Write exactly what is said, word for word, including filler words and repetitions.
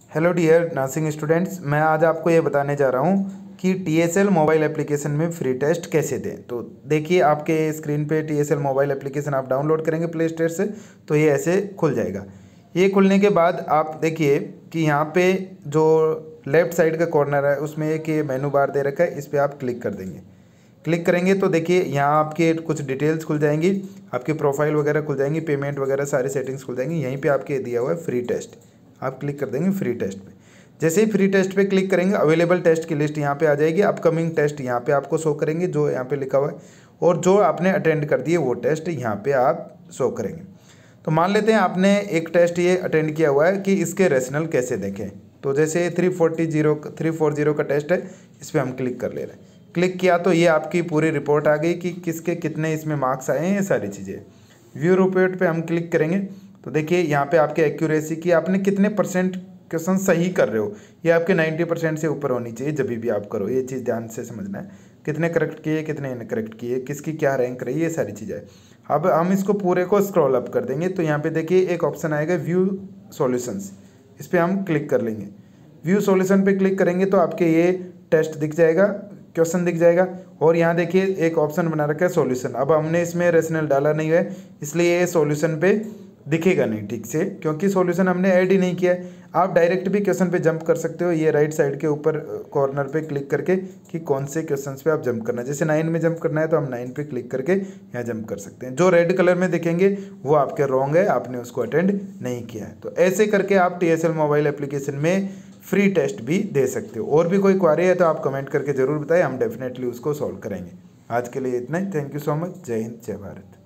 Hello dear nursing students, मैं आज आपको ये बताने जा रहा हूँ कि T S L mobile application में फ्री टेस्ट कैसे दें। तो देखिए, आपके स्क्रीन पे T S L mobile application आप डाउनलोड करेंगे प्ले स्टोर से, तो ये ऐसे खुल जाएगा। ये खुलने के बाद आप देखिए कि यहाँ पे जो लेफ़्ट साइड का कॉर्नर है उसमें एक ये मेनू बार दे रखा है, इस पर आप क्लिक कर देंगे। क्लिक करेंगे तो देखिए यहाँ आपके कुछ डिटेल्स खुल जाएंगी, आपकी प्रोफाइल वगैरह खुल जाएंगी, पेमेंट वगैरह सारी सेटिंग्स खुल जाएंगी। यहीं पे आपके दिया हुआ है फ्री टेस्ट, आप क्लिक कर देंगे फ्री टेस्ट पे। जैसे ही फ्री टेस्ट पे क्लिक करेंगे, अवेलेबल टेस्ट की लिस्ट यहाँ पे आ जाएगी। अपकमिंग टेस्ट यहाँ पे आपको शो करेंगे जो यहाँ पे लिखा हुआ है, और जो आपने अटेंड कर दिए वो टेस्ट यहाँ पे आप शो करेंगे। तो मान लेते हैं आपने एक टेस्ट ये अटेंड किया हुआ है कि इसके रेशनल कैसे देखें। तो जैसे three forty zero three four zero का टेस्ट है, इस पर हम क्लिक कर ले रहे हैं। क्लिक किया तो ये आपकी पूरी रिपोर्ट आ गई कि किसके कितने इसमें मार्क्स आए हैं, ये सारी चीज़ें। व्यू रिपोर्ट पे हम क्लिक करेंगे तो देखिए यहाँ पे आपके एक्यूरेसी की आपने कितने परसेंट क्वेश्चन सही कर रहे हो, ये आपके नब्बे परसेंट से ऊपर होनी चाहिए जब भी आप करो। ये चीज़ ध्यान से समझना है, कितने करेक्ट किए कितने इनकरेक्ट किए, किसकी क्या रैंक रही, ये सारी चीज़ें। अब हम इसको पूरे को स्क्रॉल अप कर देंगे तो यहाँ पे देखिए एक ऑप्शन आएगा व्यू सॉल्यूशंस, इस पर हम क्लिक कर लेंगे। व्यू सॉल्यूशन पे क्लिक करेंगे तो आपके ये टेस्ट दिख जाएगा, क्वेश्चन दिख जाएगा, और यहाँ देखिए एक ऑप्शन बना रखा है सॉल्यूशन। अब हमने इसमें रेशनल डाला नहीं है, इसलिए ये सॉल्यूशन पे दिखेगा नहीं ठीक से, क्योंकि सॉल्यूशन हमने ऐड ही नहीं किया है। आप डायरेक्ट भी क्वेश्चन पे जंप कर सकते हो, ये राइट साइड के ऊपर कॉर्नर पे क्लिक करके कि कौन से क्वेश्चन पे आप जंप करना है। जैसे नाइन में जंप करना है तो हम नाइन पे क्लिक करके यहाँ जंप कर सकते हैं। जो रेड कलर में दिखेंगे वो आपके रॉन्ग है, आपने उसको अटेंड नहीं किया है। तो ऐसे करके आप T S L mobile application में फ्री टेस्ट भी दे सकते हो। और भी कोई क्वारी है तो आप कमेंट करके ज़रूर बताएं, हम डेफिनेटली उसको सॉल्व करेंगे। आज के लिए इतना ही। Thank you so much. जय हिंद, जय भारत।